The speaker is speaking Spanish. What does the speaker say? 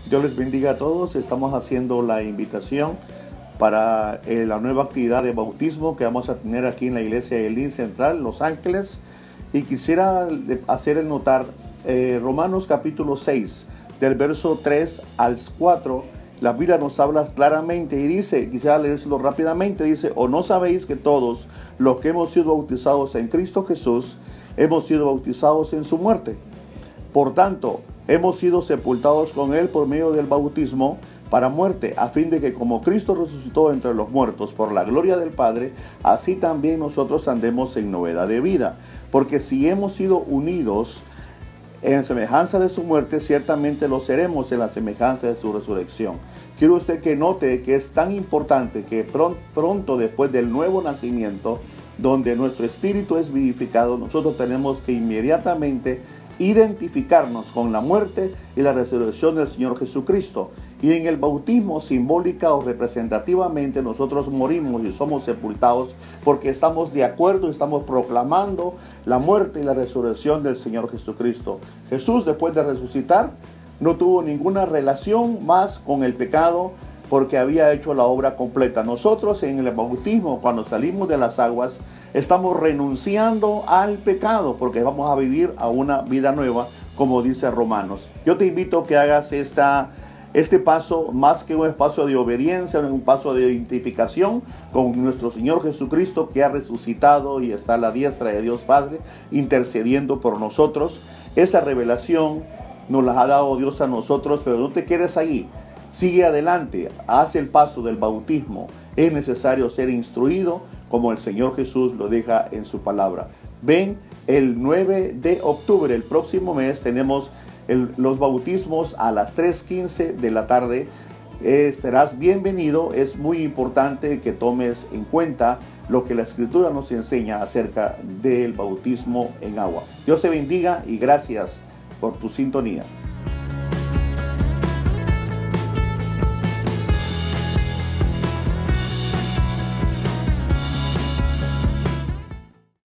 Dios les bendiga a todos. Estamos haciendo la invitación para la nueva actividad de bautismo que vamos a tener aquí en la iglesia de Elín Central, Los Ángeles. Y quisiera hacer el notar Romanos capítulo 6, del verso 3 al 4. La Biblia nos habla claramente y dice, quisiera leérselo rápidamente, dice: ¿O no sabéis que todos los que hemos sido bautizados en Cristo Jesús, hemos sido bautizados en su muerte? Por tanto, hemos sido sepultados con Él por medio del bautismo para muerte, a fin de que como Cristo resucitó entre los muertos por la gloria del Padre, así también nosotros andemos en novedad de vida. Porque si hemos sido unidos en semejanza de su muerte, ciertamente lo seremos en la semejanza de su resurrección. Quiero usted que note que es tan importante que pronto después del nuevo nacimiento, donde nuestro espíritu es vivificado, nosotros tenemos que inmediatamente identificarnos con la muerte y la resurrección del Señor Jesucristo. Y en el bautismo, simbólica o representativamente, nosotros morimos y somos sepultados porque estamos de acuerdo y estamos proclamando la muerte y la resurrección del Señor Jesucristo. Jesús, después de resucitar, no tuvo ninguna relación más con el pecado, porque había hecho la obra completa. Nosotros en el bautismo, cuando salimos de las aguas, estamos renunciando al pecado, porque vamos a vivir a una vida nueva, como dice Romanos. Yo te invito a que hagas este paso, más que un paso de obediencia, un paso de identificación con nuestro Señor Jesucristo, que ha resucitado y está a la diestra de Dios Padre, intercediendo por nosotros. Esa revelación nos la ha dado Dios a nosotros, pero no te quedes ahí. Sigue adelante, haz el paso del bautismo. Es necesario ser instruido como el Señor Jesús lo deja en su palabra. Ven el 9 de octubre, el próximo mes, tenemos los bautismos a las 3:15 de la tarde. Serás bienvenido. Es muy importante que tomes en cuenta lo que la Escritura nos enseña acerca del bautismo en agua. Dios te bendiga y gracias por tu sintonía.